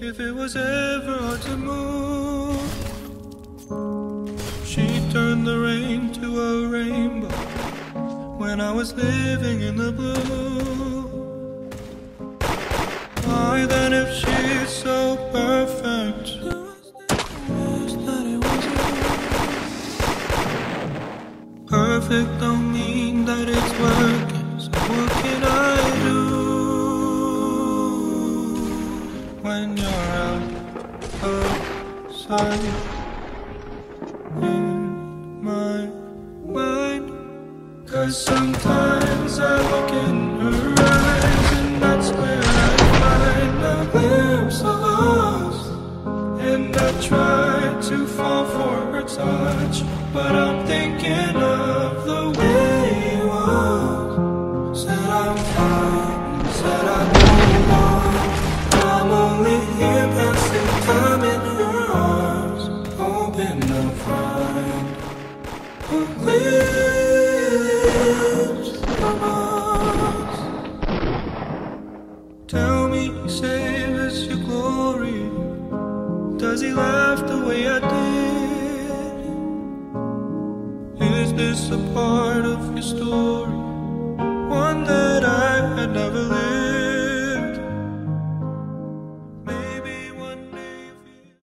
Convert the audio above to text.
If it was ever hard to move, she turned the rain to a rainbow when I was living in the blue. Why then, if she's so perfect, perfect don't mean that it's working. So what can I do when you're outside in my mind? 'Cause sometimes I look in her eyes, and that's where I find a glimpse of us. And I try to fall for her touch, but I'm thinking of the way you was. Said I'm fine, said I move on. I'm only here passing time in her arms, hoping to find a glimpse of us. Tell me, save us your glory. Does he laugh the way I did? Is this a part of your story? One that I had never lived?